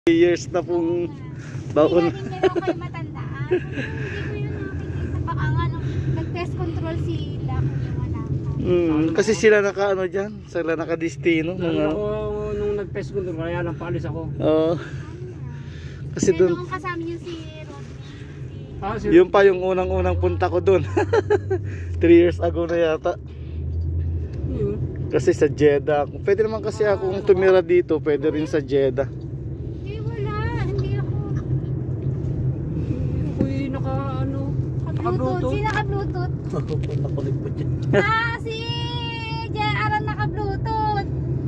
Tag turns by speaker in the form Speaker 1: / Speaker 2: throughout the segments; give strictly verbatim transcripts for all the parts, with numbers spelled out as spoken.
Speaker 1: Years na pong baon.
Speaker 2: Hindi natin meron kayo matandaan. Hindi ko yun nakikita. Baka nga nung nag-test control sila kung yung anak.
Speaker 1: Mm, kasi sila naka ano dyan, sila nakadistino.
Speaker 3: Nung,
Speaker 1: Nung,
Speaker 3: ako, nung nag-test ko doon, kaya lang paalis ako.
Speaker 1: uh, kasi
Speaker 2: Kasi
Speaker 1: doon,
Speaker 2: noong kasama niyo si Rodney.
Speaker 3: Ah, si...
Speaker 1: yun pa yung unang-unang punta ko doon. three years ago na yata.
Speaker 3: Yun.
Speaker 1: Kasi sa Jeddah. Pwede naman kasi akong tumira dito, pwede rin sa Jeddah.
Speaker 2: Hindi, wala. Hindi ako.
Speaker 3: Ako yung naka ano,
Speaker 2: Naka-Bluetooth. Sino naka-Bluetooth?
Speaker 1: Ako pa nakulit pa dyan.
Speaker 2: Ah, si J R ang naka-Bluetooth.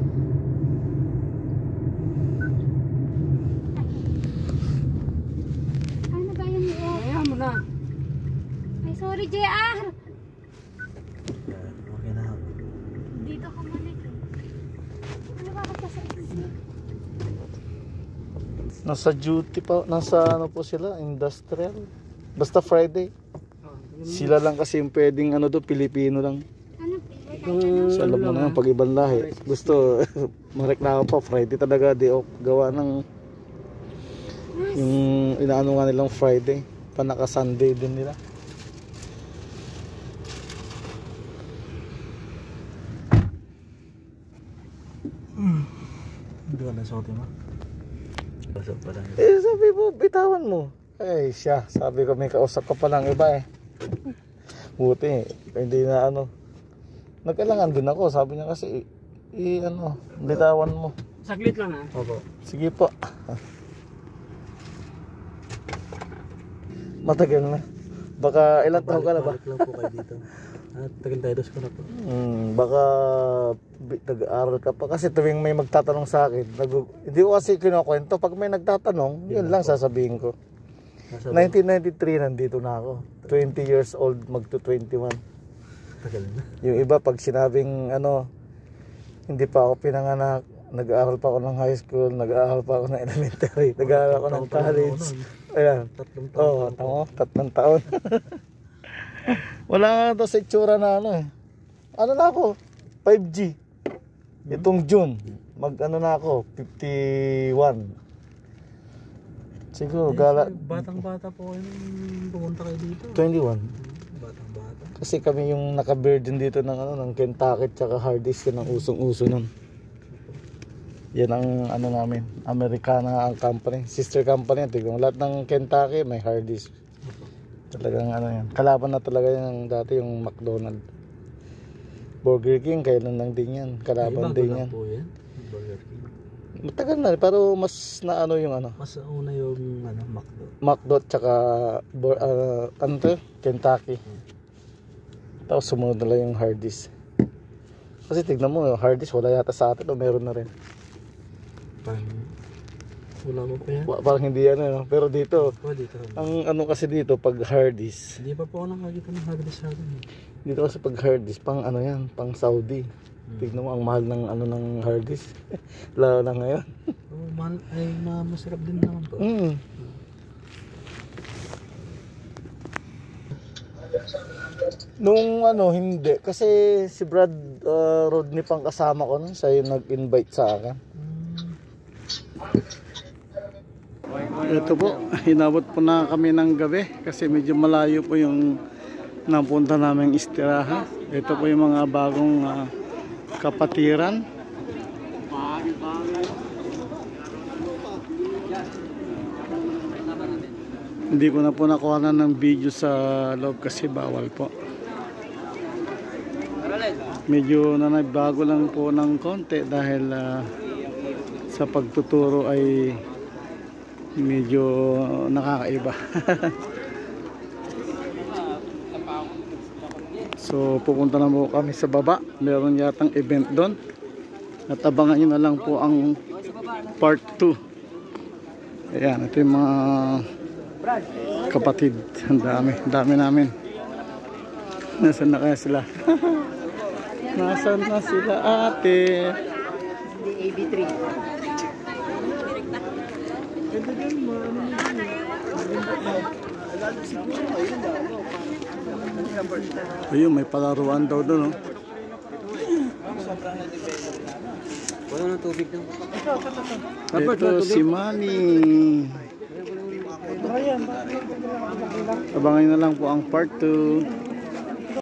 Speaker 2: Ano ba yun mo?
Speaker 3: kaya mo na.
Speaker 2: Ay, sorry J R.
Speaker 1: Okay na ako.
Speaker 2: Dito ka malik eh. Ano ba ka pa sa isip?
Speaker 1: Nasa duty pa, nasa ano po sila, industrial. Basta Friday. Sila lang kasi yung pwedeng ano do, Pilipino lang.
Speaker 2: Ano? Wala
Speaker 1: So alam mo na yung pag ibang lahi. Gusto mareklamo pa Friday talaga di off. Gawa ng yung inaano nga nilang Friday. Panaka Sunday din nila. Hindi ka na suotin mo? Eh sabi mo, bitawan mo. Ay siya, sabi ko may kausap ka palang iba eh. Buti, hindi na ano. Nagkailangan din ako, sabi niya kasi i, i ano, bitawan mo.
Speaker 3: Saglit lang ha.
Speaker 1: Opo. Sige po. Matagal na. Baka ilang taon ka na ba?
Speaker 4: Balik lang po kayo dito. At tagal tayo dos ko na po.
Speaker 1: Hmm, baka nag-aaral ka pa kasi tuwing may magtatanong sa akin, nag hindi ko kasi kinukwento. Pag may nagtatanong, yun lang sasabihin ko. nineteen ninety-three nandito na ako. twenty years old, magto twenty-one.
Speaker 4: Tagal na.
Speaker 1: Yung iba pag sinabing ano, hindi pa ako pinanganak, nag-aaral pa ako ng high school, nag-aaral pa ako ng elementary, nag-aaral ako ng college. Ayan.
Speaker 4: Tatlong taon.
Speaker 1: Oo, tamo, tatlong taon. Wala nga daw sa itsura na ano eh. Ano na ako? five G. Itong June, mag ano na ako, fifty-one. Siguro, gala...
Speaker 4: Batang-bata po kayo nung pumunta kayo dito.
Speaker 1: twenty-one.
Speaker 4: Batang-bata.
Speaker 1: Kasi kami yung naka-virgin dito ng ano, ng Kentucky tsaka Hardee's, yun ang usong-uso nun. Yan ang ano namin, Americana ang company, sister company. Tigong lahat ng Kentucky may Hardee's. Talagang ano yan, kalaban na talaga yan dati yung McDonald's. Burger King, kailan lang din yan, kalaban
Speaker 4: Ay,
Speaker 1: din
Speaker 4: bago
Speaker 1: yan.
Speaker 4: lang po yan. Burger King.
Speaker 1: Matagal na, pero mas na ano yung ano,
Speaker 4: Mas una yung ano, McDo.
Speaker 1: McDo tsaka uh, ano to? Kentucky. Tapos sumunod na lang yung Hardee's. Kasi tignan mo, yung Hardee's wala yata sa atin o meron na rin.
Speaker 4: Parang wala mo pa yan.
Speaker 1: Wa- Parang hindi ano, no? Pero dito,
Speaker 4: Oh, dito.
Speaker 1: ang ano kasi dito pag Hardee's,
Speaker 4: Hindi pa po ako nakakita ng Hardee's sa akin.
Speaker 1: dito kasi pag Hardee's, pang ano yan, pang Saudi. Tignan mo ang mahal ng ano ng Hardee's. Lalo na ngayon.
Speaker 4: Oh, mahal ay ma masarap din naman po.
Speaker 1: Mm. Nung ano, hindi. Kasi si Brad uh, Rodney pang kasama ko nun, siya yung nag-invite sa akin. Ito po, hinabot po na kami ng gabi kasi medyo malayo po yung napunta naming istirahan. Ito po yung mga bagong uh, kapatiran. Hindi ko na po nakuha na ng video sa loob kasi bawal po. Medyo na nagbago lang po ng konti dahil uh, sa pagtuturo ay medyo nakakaiba. So pupunta na po kami sa baba. Meron yatang event doon. At abangan nyo na lang po ang part two. Ayan, ito yung mga kapatid. Ang dami, dami namin. Nasaan na kaya sila? Nasaan na sila ate?
Speaker 3: A B three.
Speaker 1: Ayun, may palaruan daw doon, no?
Speaker 3: Wala ng tubig daw.
Speaker 1: Ito si Manny. Abangan na lang po ang part two.